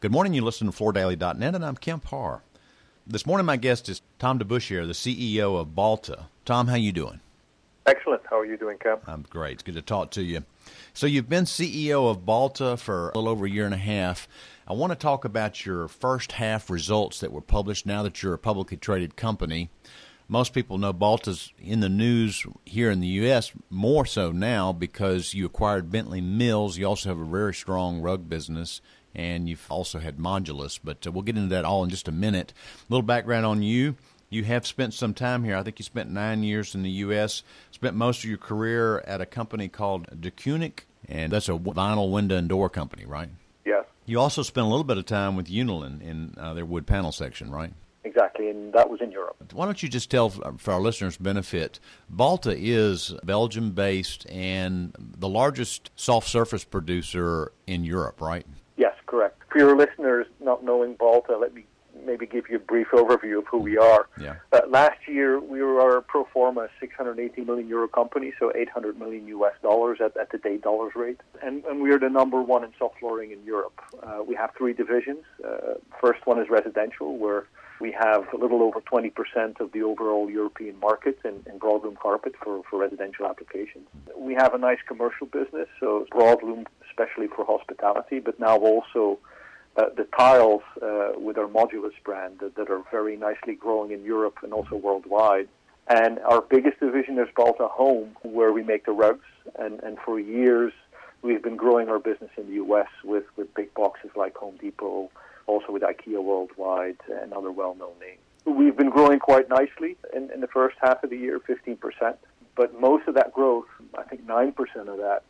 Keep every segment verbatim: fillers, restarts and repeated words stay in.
Good morning. You listen to floor daily dot net, and I'm Kemp Harr. This morning, my guest is Tom Debusschere, the C E O of Balta. Tom, how you doing? Excellent. How are you doing, Kemp? I'm great. It's good to talk to you. So you've been C E O of Balta for a little over a year and a half. I want to talk about your first half results that were published now that you're a publicly traded company. Most people know Balta's in the news here in the U S more so now because you acquired Bentley Mills. You also have a very strong rug business, and you've also had Modulus. But uh, we'll get into that all in just a minute. A little background on you. You have spent some time here. I think you spent nine years in the U S, spent most of your career at a company called Debusschere, and that's a vinyl window and door company, right? Yes. You also spent a little bit of time with Unilin in uh, their wood panel section, right? Exactly, and that was in Europe. Why don't you just tell, for our listeners' benefit, Balta is Belgium-based and the largest soft surface producer in Europe, right? Yes, correct. For your listeners not knowing Balta, let me maybe give you a brief overview of who we are. Yeah. Uh, last year, we were a pro forma six hundred eighty million euro company, so eight hundred million U S dollars at, at today's dollars rate. And, and we are the number one in soft flooring in Europe. Uh, we have three divisions. Uh, first one is residential, where we have a little over twenty percent of the overall European market in, in broadloom carpet for, for residential applications. We have a nice commercial business, so broadloom especially for hospitality, but now also uh, the tiles uh, with our Modulus brand that, that are very nicely growing in Europe and also worldwide. And our biggest division is Balta Home, where we make the rugs. And, and for years, we've been growing our business in the U S with, with big boxes like Home Depot, also with IKEA worldwide and other well-known names. We've been growing quite nicely in, in the first half of the year, fifteen percent. But most of that growth, I think nine percent of that,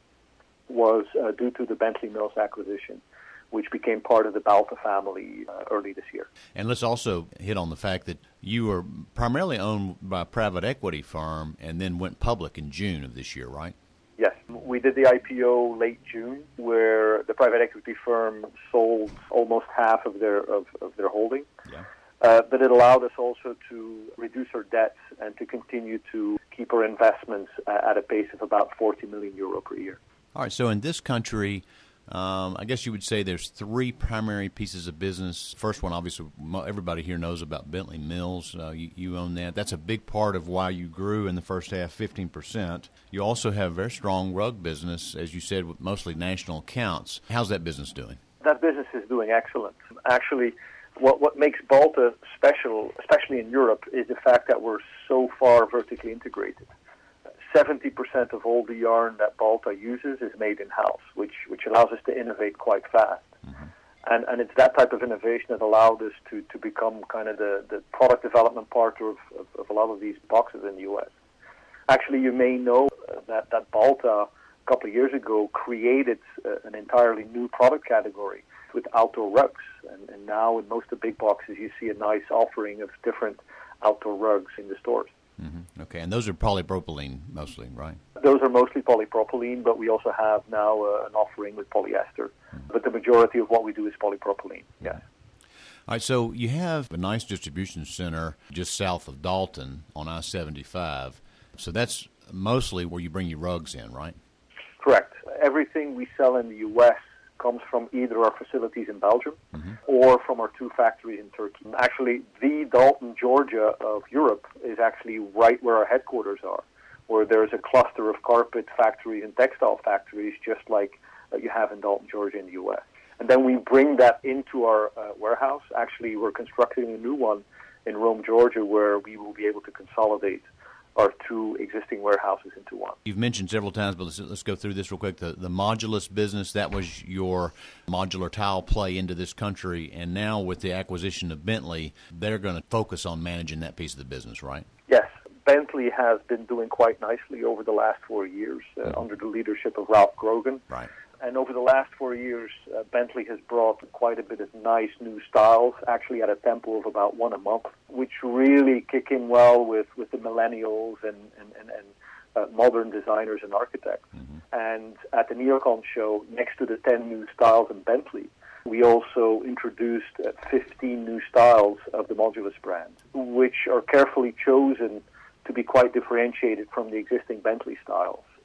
was uh, due to the Bentley Mills acquisition, which became part of the Balta family uh, early this year. And let's also hit on the fact that you were primarily owned by a private equity firm and then went public in June of this year, right? Yes, we did the I P O late June, where the private equity firm sold almost half of their of, of their holding. Yeah. Uh, but it allowed us also to reduce our debts and to continue to keep our investments uh, at a pace of about forty million euro per year. All right, so in this country, um, I guess you would say there's three primary pieces of business. First one, obviously, everybody here knows about Bentley Mills. Uh, you, you own that. That's a big part of why you grew in the first half, fifteen percent. You also have a very strong rug business, as you said, with mostly national accounts. How's that business doing? That business is doing excellent. Actually, what, what makes Balta special, especially in Europe, is the fact that we're so far vertically integrated. seventy percent of all the yarn that Balta uses is made in-house, which, which allows us to innovate quite fast. Mm-hmm. And, and it's that type of innovation that allowed us to, to become kind of the, the product development partner of, of, of a lot of these boxes in the U S. Actually, you may know that, that Balta, a couple of years ago, created uh, an entirely new product category with outdoor rugs. And, and now in most of the big boxes, you see a nice offering of different outdoor rugs in the stores. Mm-hmm. Okay, and those are polypropylene mostly, right? Those are mostly polypropylene, but we also have now uh, an offering with polyester. Mm-hmm. But the majority of what we do is polypropylene, mm-hmm. Yes. All right, so you have a nice distribution center just south of Dalton on I seventy-five. So that's mostly where you bring your rugs in, right? Correct. Everything we sell in the U S comes from either our facilities in Belgium mm-hmm. or from our two factories in Turkey. Actually, the Dalton, Georgia of Europe is actually right where our headquarters are, where there's a cluster of carpet factories and textile factories just like uh, you have in Dalton, Georgia in the U S. And then we bring that into our uh, warehouse. Actually, we're constructing a new one in Rome, Georgia, where we will be able to consolidate our two existing warehouses into one. You've mentioned several times, but let's, let's go through this real quick. The, the Modulus business, that was your modular tile play into this country, and now with the acquisition of Bentley, they're going to focus on managing that piece of the business, right? Yes. Bentley has been doing quite nicely over the last four years uh, mm-hmm. under the leadership of Ralph Grogan. Right. And over the last four years, uh, Bentley has brought quite a bit of nice new styles, actually at a tempo of about one a month, which really kick in well with, with the millennials and, and, and, and uh, modern designers and architects. Mm-hmm. And at the Neocon show, next to the ten new styles in Bentley, we also introduced uh, fifteen new styles of the Modulus brand, which are carefully chosen to be quite differentiated from the existing Bentley styles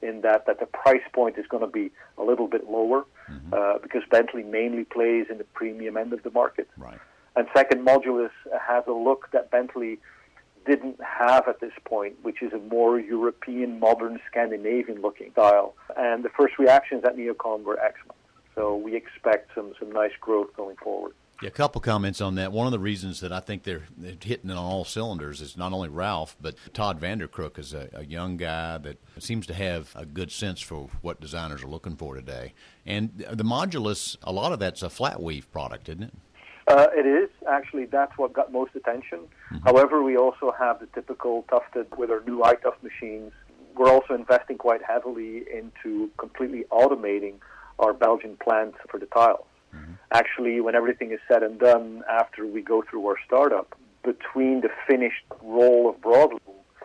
in that, that the price point is going to be a little bit lower mm-hmm. uh, because Bentley mainly plays in the premium end of the market. Right. And second, Modulus has a look that Bentley didn't have at this point, which is a more European, modern, Scandinavian-looking style. And the first reactions at NeoCon were excellent. So we expect some, some nice growth going forward. Yeah, a couple comments on that. One of the reasons that I think they're, they're hitting it on all cylinders is not only Ralph, but Todd Vandercrook is a, a young guy that seems to have a good sense for what designers are looking for today. And the Modulus, a lot of that's a flat weave product, isn't it? Uh, it is. Actually, that's what got most attention. Mm-hmm. However, we also have the typical tufted with our new iTuff machines. We're also investing quite heavily into completely automating our Belgian plant for the tiles. Mm-hmm. Actually, when everything is said and done, after we go through our startup, between the finished roll of broadloom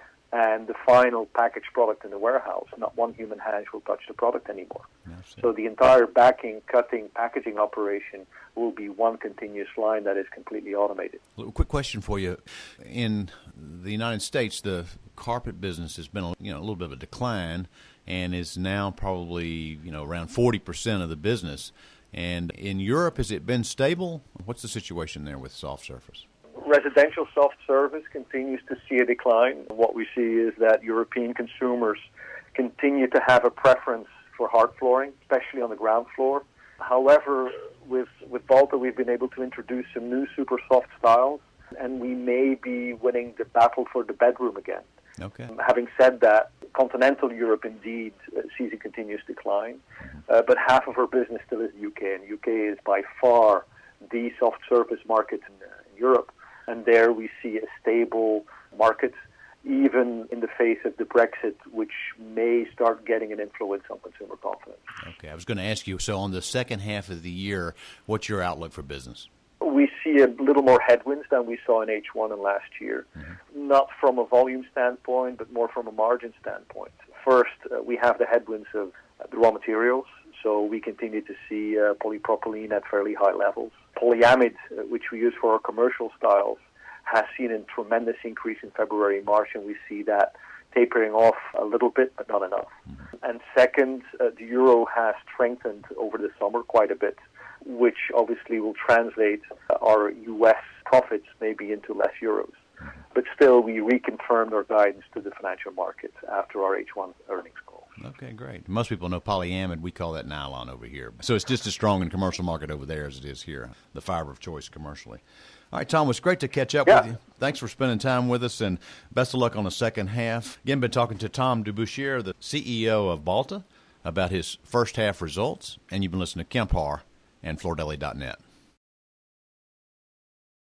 and the final packaged product in the warehouse, not one human hand will touch the product anymore. So the entire backing, cutting, packaging operation will be one continuous line that is completely automated. A quick question for you. In the United States, the carpet business has been a, you know, a little bit of a decline and is now probably you know around forty percent of the business. And in Europe, has it been stable? What's the situation there with soft surface? Residential soft surface continues to see a decline. What we see is that European consumers continue to have a preference for hard flooring, especially on the ground floor. However, with with Balta, we've been able to introduce some new super soft styles, and we may be winning the battle for the bedroom again. Okay. Um, having said that, continental Europe indeed uh, sees a continuous decline, uh, but half of our business still is the U K, and U K is by far the soft surface market in, uh, in Europe. And there we see a stable market, even in the face of the Brexit, which may start getting an influence on consumer confidence. Okay, I was going to ask you, so on the second half of the year, what's your outlook for business? We see a little more headwinds than we saw in H one and last year, mm-hmm. not from a volume standpoint, but more from a margin standpoint. First, uh, we have the headwinds of uh, the raw materials, so we continue to see uh, polypropylene at fairly high levels. Polyamide, uh, which we use for our commercial styles, has seen a tremendous increase in February and March, and we see that tapering off a little bit, but not enough. Mm-hmm. And second, uh, the euro has strengthened over the summer quite a bit, which obviously will translate our U S profits maybe into less euros. But still, we reconfirmed our guidance to the financial markets after our H one earnings call. Okay, great. Most people know polyamide. We call that nylon over here. So it's just as strong in the commercial market over there as it is here, the fiber of choice commercially. All right, Tom, it was great to catch up yeah. with you. Thanks for spending time with us, and best of luck on the second half. Again, been talking to Tom Debusschere, the C E O of Balta, about his first half results, and you've been listening to Kemp Harr and floor deli dot net.